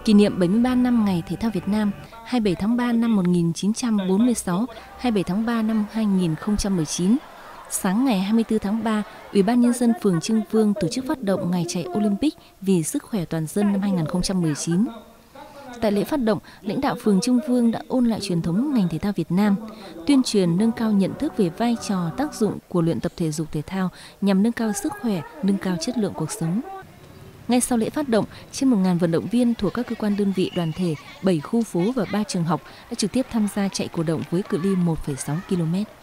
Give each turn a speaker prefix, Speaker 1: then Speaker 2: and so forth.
Speaker 1: Kỷ niệm 73 năm Ngày Thể thao Việt Nam 27 tháng 3 năm 1946, 27 tháng 3 năm 2019. Sáng ngày 24 tháng 3, Ủy ban Nhân dân phường Trưng Vương tổ chức phát động Ngày chạy Olympic vì sức khỏe toàn dân năm 2019. Tại lễ phát động, lãnh đạo phường Trưng Vương đã ôn lại truyền thống ngành thể thao Việt Nam, tuyên truyền nâng cao nhận thức về vai trò tác dụng của luyện tập thể dục thể thao nhằm nâng cao sức khỏe, nâng cao chất lượng cuộc sống. Ngay sau lễ phát động, trên 1.000 vận động viên thuộc các cơ quan đơn vị đoàn thể, 7 khu phố và 3 trường học đã trực tiếp tham gia chạy cổ động với cự ly 1,6 km.